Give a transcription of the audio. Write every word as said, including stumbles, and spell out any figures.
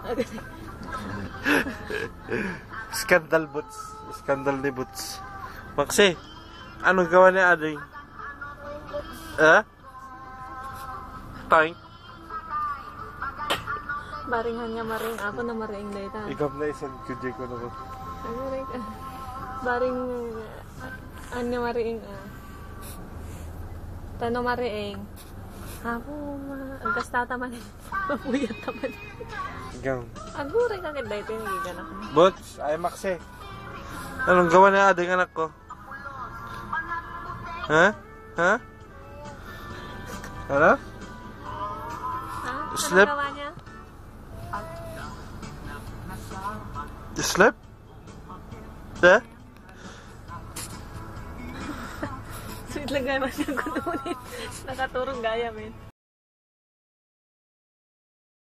Skandal boots. Skandal ni boots. Maxi, anong gawa ni Ading? Eh? Tank? Baringan nga maring ako na maring data. Ikaw na isang kujay ko na ko. Baring ano maring ah. Tano maring. Ako ma agas tata man. Mapuyat taman. Ikaw. Agure ka kay dito ni gigan ako. Boots, ay Maxi. Anong gawa ni Ading anak ko? Ha? Ha? Ano? Ha? Slip? Ano gawa niya? Slip? Ha? Sweet lang gaya man siya kununin. Nakaturong gaya, men.